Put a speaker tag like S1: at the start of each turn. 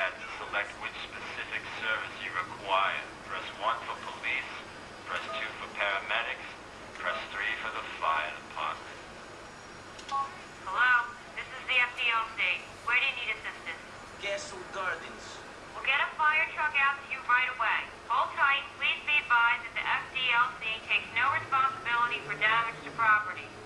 S1: keypad to select which specific service you require. Press 1 for police, press 2 for paramedics, press 3 for the fire department.
S2: Hello, this is the FDLC. Where do you need assistance?
S3: Castle Gardens.
S2: We'll get a fire truck out to you right away. Hold tight. Please be advised that the FDLC takes no responsibility for damage to property.